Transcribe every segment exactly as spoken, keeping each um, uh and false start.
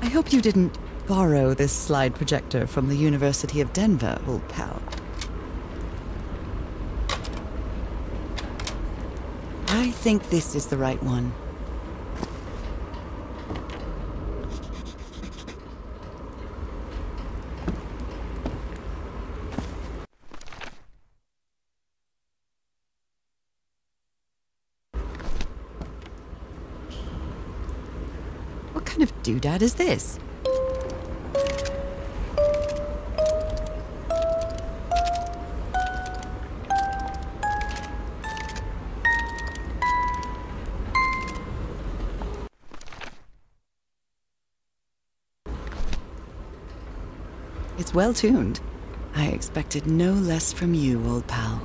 I hope you didn't borrow this slide projector from the University of Denver, old pal. I think this is the right one. What kind of doodad is this? It's well tuned. I expected no less from you, old pal.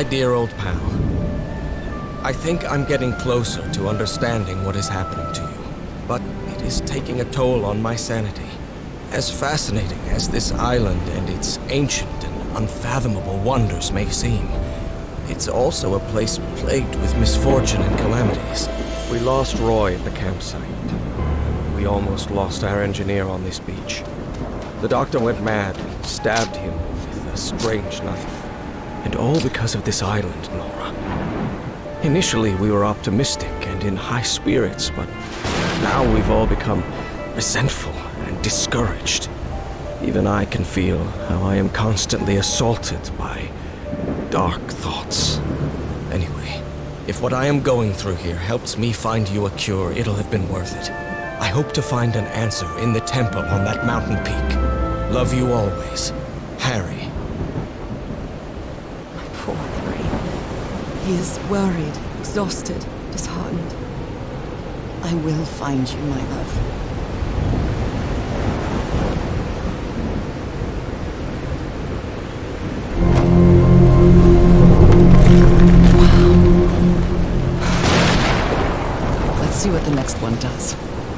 My dear old pal, I think I'm getting closer to understanding what is happening to you, but it is taking a toll on my sanity. As fascinating as this island and its ancient and unfathomable wonders may seem, it's also a place plagued with misfortune and calamities. We lost Roy at the campsite. We almost lost our engineer on this beach. The doctor went mad and stabbed him with a strange knife. And all because of this island, Nora. Initially, we were optimistic and in high spirits, but now we've all become resentful and discouraged. Even I can feel how I am constantly assaulted by dark thoughts. Anyway, if what I am going through here helps me find you a cure, it'll have been worth it. I hope to find an answer in the temple on that mountain peak. Love you always, Harry. My poor Harry. He is worried, exhausted, disheartened. I will find you, my love. Let's see what the next one does.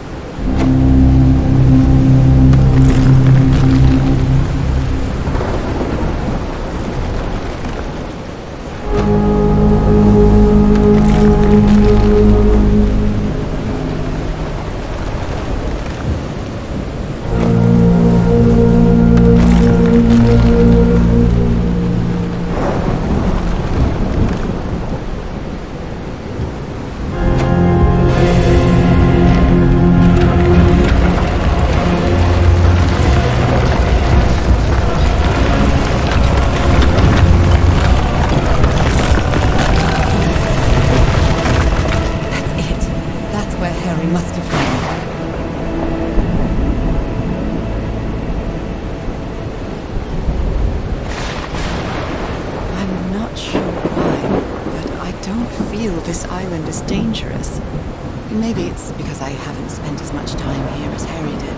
This island is dangerous. Maybe it's because I haven't spent as much time here as Harry did.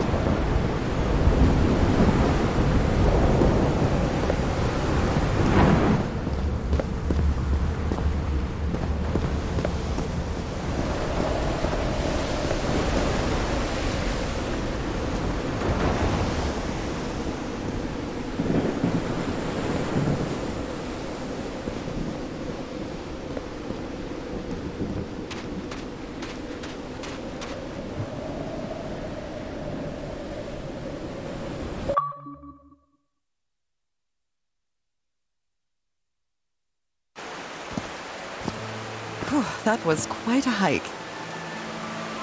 That was quite a hike.